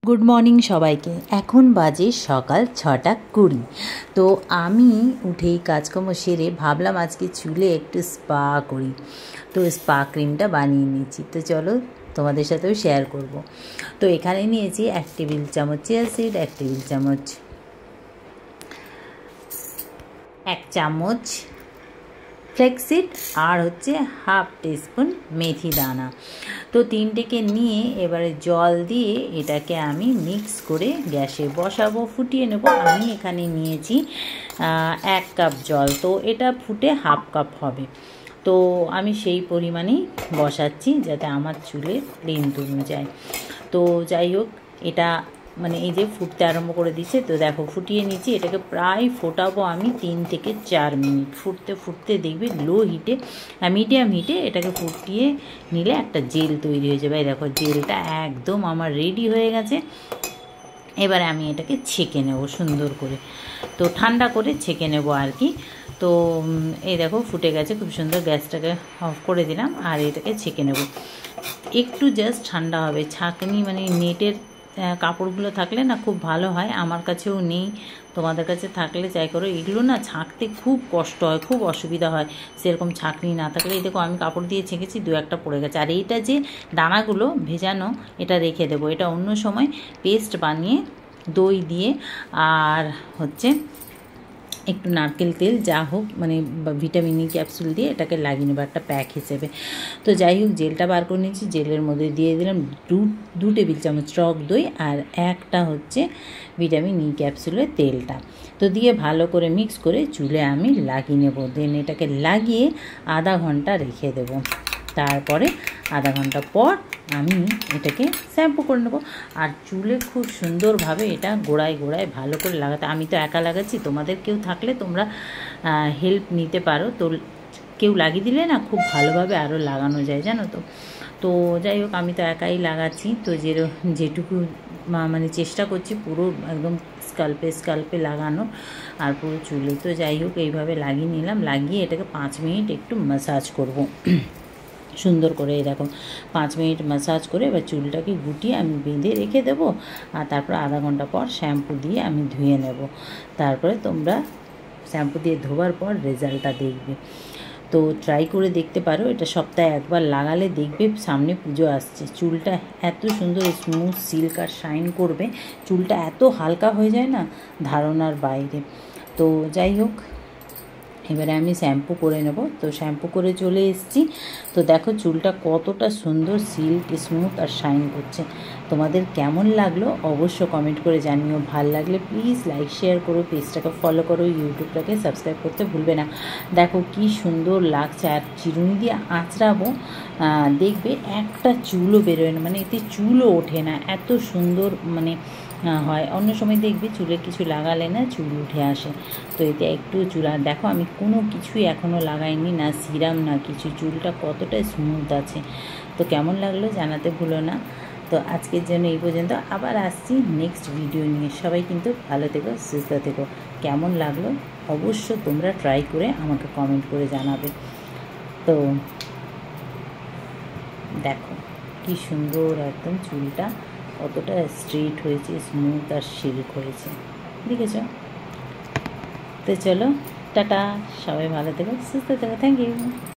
Good morning সবাইকে। এখন বাজে সকাল 6:20। তো আমি উঠেই কাজকর্ম সেরে ভাবলাম আজকে চুলে একটু স্পা করি। তো স্পা ক্রিমটা বানিয়ে নিয়েছি, তো চলো তোমাদের সাথেও শেয়ার করব। তো এখানে নিয়েছি 1 টেবিল চামচ চিয়া সিড, 1 টেবিল চামচ 1 চামচ ফ্লেক্সিড, আর হচ্ছে হাফ টিস্পুন মেথি দানা। তো তিনটেকে নিয়ে এবারে জল দিয়ে এটাকে আমি মিক্স করে গ্যাসে বসাবো, ফুটিয়ে নেব। আমি এখানে নিয়েছি 1 কাপ জল, তো এটা ফুটে হাফ কাপ হবে। তো আমি সেই পরিমাণেই বসাচ্ছি যাতে আমার চুলের লেন্থ অনুযায়ী। তো যাই হোক, এটা মানে এই যে ফুটতে আরম্ভ করে দিচ্ছে, তো দেখো ফুটিয়ে নিচ্ছি। এটাকে প্রায় ফোটাবো আমি 3 থেকে 4 মিনিট। ফুটতে ফুটতে দেখবে লো হিটে মিডিয়াম হিটে এটাকে ফুটিয়ে নিলে একটা জেল তৈরি হয়ে যাবে। দেখো জেলটা একদম আমার রেডি হয়ে গেছে। এবারে আমি এটাকে ছেঁকে নেব সুন্দর করে, তো ঠান্ডা করে ছেঁকে নেব আর কি। তো এই দেখো ফুটে গেছে খুব সুন্দর। গ্যাসটাকে অফ করে দিলাম আর এটাকে ছেঁকে নেব। একটু জাস্ট ঠান্ডা হবে। ছাঁকনি মানে নেটের কাপড়গুলো থাকলে না খুব ভালো হয়। আমার কাছেও নেই, তোমাদের কাছে থাকলে চাই করো। এগুলো না ছাঁকতে খুব কষ্ট হয়, খুব অসুবিধা হয় সেরকম ছাঁকনি না থাকলে। এই দেখো আমি কাপড় দিয়ে ছেঁকেছি, 2-1টা পড়ে গেছে। আর এইটা যে দানাগুলো ভেজানো, এটা রেখে দেবো। এটা অন্য সময় পেস্ট বানিয়ে দই দিয়ে আর হচ্ছে একটু নারকেল তেল যা হোক মানে ভিটামিন ই ক্যাপসুল দিয়ে এটাকে লাগিয়ে নেবো একটা প্যাক হিসেবে। তো যাই হোক, জেলটা বার করে নিয়েছি। জেলের মধ্যে দিয়ে দিলাম 2 টেবিল চামচ টক দই আর একটা হচ্ছে ভিটামিন ই ক্যাপসুলের তেলটা। তো দিয়ে ভালো করে মিক্স করে চুলে আমি লাগিয়ে নেব। দেন এটাকে লাগিয়ে আধা ঘন্টা রেখে দেবো। তারপরে আধা ঘন্টা পর আমি এটাকে শ্যাম্পু করে নেবো। আর চুলে খুব সুন্দরভাবে এটা গোড়ায় গোড়ায় ভালো করে লাগাতে, আমি তো একা লাগাচ্ছি, তোমাদের কেউ থাকলে তোমরা হেল্প নিতে পারো। তো কেউ লাগিয়ে দিলে না খুব ভালোভাবে আরও লাগানো যায়, জানো তো। তো যাই হোক, আমি তো একাই লাগাচ্ছি। তো যেটুকু মানে চেষ্টা করছি পুরো একদম স্কাল্পে লাগানো আর পুরো চুলে। তো যাই হোক, এইভাবে লাগিয়ে নিলাম। লাগিয়ে এটাকে 5 মিনিট একটু ম্যাসাজ করব সুন্দর করে। এই দেখো 5 মিনিট ম্যাসাজ করে এবার চুলটাকে গুটিয়ে আমি বেঁধে রেখে দেবো। আর তারপর আধা ঘন্টা পর শ্যাম্পু দিয়ে আমি ধুয়ে নেব। তারপরে তোমরা শ্যাম্পু দিয়ে ধোবার পর রেজাল্টটা দেখবে। তো ট্রাই করে দেখতে পারো। এটা সপ্তাহে একবার লাগালে দেখবে সামনে পুজো আসছে, চুলটা এত সুন্দর স্মুথ সিল্ক আর শাইন করবে। চুলটা এত হালকা হয়ে যায় না ধারণার বাইরে। তো যাই হোক, এবারে আমি শ্যাম্পু করে নেব। তো শ্যাম্পু করে চলে এসেছি। তো দেখো চুলটা কতটা সুন্দর সিল্ক স্মুথ আর শাইন করছে। তোমাদের কেমন লাগলো অবশ্য কমেন্ট করে জানিও। ভাল লাগলে প্লিজ লাইক শেয়ার করো, পেজটাকে ফলো করো, ইউটিউবটাকে সাবস্ক্রাইব করতে ভুলবে না। দেখো কি সুন্দর লাগছে। আর চিরুনি দিয়ে আঁচড়াবো, দেখবে একটা চুলও বেরোয় না, মানে এতে চুলও ওঠে না, এত সুন্দর মানে হয়। অন্য সময় দেখবে চুলে কিছু লাগালে না চুল উঠে আসে। তো এতে একটু চুল, আর দেখো আমি কোনো কিছুই এখনও লাগাইনি, না সিরাম না কিছু। চুলটা কতটা স্মুথ আছে। তো কেমন লাগলো জানাতে ভুলো না। তো আজকের জন্য এই পর্যন্ত, আবার আসছি নেক্সট ভিডিও নিয়ে। সবাই কিন্তু ভালো থেকো, সুস্থ থেকো। কেমন লাগলো অবশ্য তোমরা ট্রাই করে আমাকে কমেন্ট করে জানাবে। তো দেখো কি সুন্দর একদম চুলটা কতটা স্ট্রেট হয়েছে, স্মুথ আর সিল্ক হয়েছে, দেখেছ? তো চলো টাটা, সবাই ভালো থেকো, সুস্থ থেকো। Thank you.